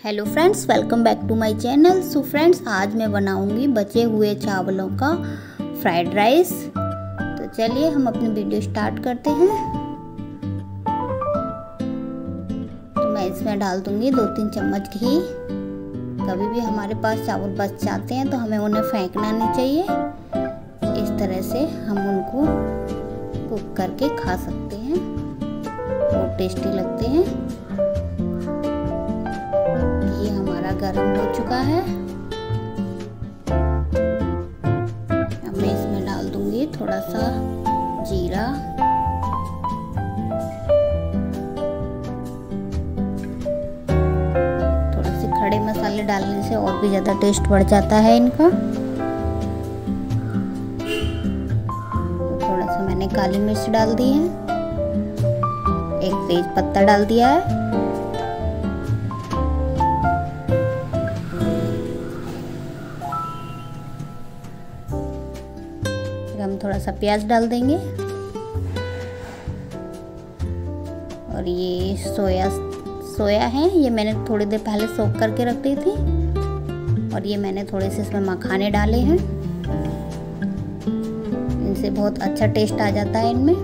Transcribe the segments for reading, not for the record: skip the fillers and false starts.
Hello friends, welcome back to my channel. So friends, आज मैं बनाऊंगी बचे हुए चावलों का फ्राइड राइस। तो चलिए हम अपनी वीडियो स्टार्ट करते हैं। तो मैं इसमें डाल दूंगी 2-3 चम्मच घी। कभी भी हमारे पास चावल बच जाते हैं तो हमें उन्हें फेंकना नहीं चाहिए। इस तरह से हम उनको कुक करके खा सकते हैं, बहुत टेस्टी लगते हैं। ये हमारा गरम हो चुका है। अब मैं इसमें डाल दूंगी थोड़ा सा जीरा, थोड़े से खड़े मसाले डालने से और भी ज्यादा टेस्ट बढ़ जाता है इनका। थोड़ा सा मैंने काली मिर्च डाल दी है, एक तेज पत्ता डाल दिया है। हम थोड़ा सा प्याज डाल देंगे और ये सोया है, ये मैंने थोड़ी देर पहले सोक करके रख दी थी। और ये मैंने थोड़े से इसमें मखाने डाले हैं, इनसे बहुत अच्छा टेस्ट आ जाता है इनमें।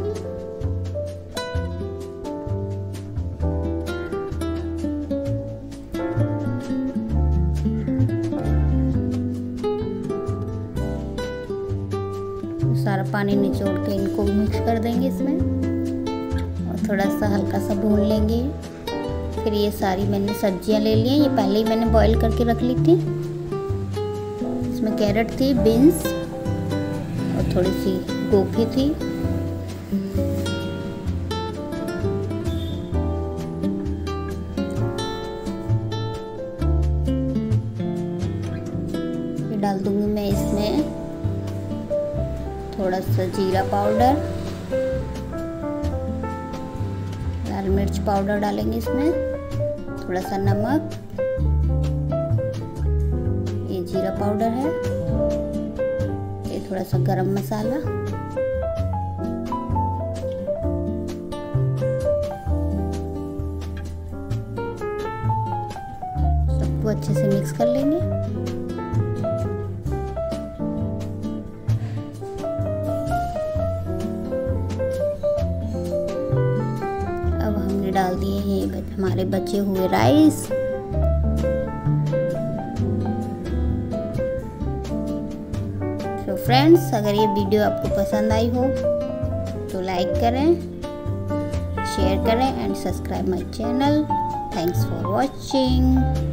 सारा पानी निचोड़ के इनको मिक्स कर देंगे इसमें और थोड़ा सा हल्का सा भून लेंगे। फिर ये सारी मैंने सब्जियां ले ली हैं, ये पहले ही मैंने बॉईल करके रख ली थी। इसमें कैरेट थी, बीन्स और थोड़ी सी गोभी थी। फिर डाल दूंगी मैं इसमें थोड़ा सा जीरा पाउडर, लाल मिर्च पाउडर डालेंगे इसमें, थोड़ा सा नमक, ये जीरा पाउडर है, ये थोड़ा सा गरम मसाला, सबको अच्छे से मिक्स कर लेंगे। डाल दिए हैं हमारे बचे हुए राइस। तो फ्रेंड्स, अगर ये वीडियो आपको पसंद आई हो तो लाइक करें, शेयर करें and subscribe my channel. Thanks for watching.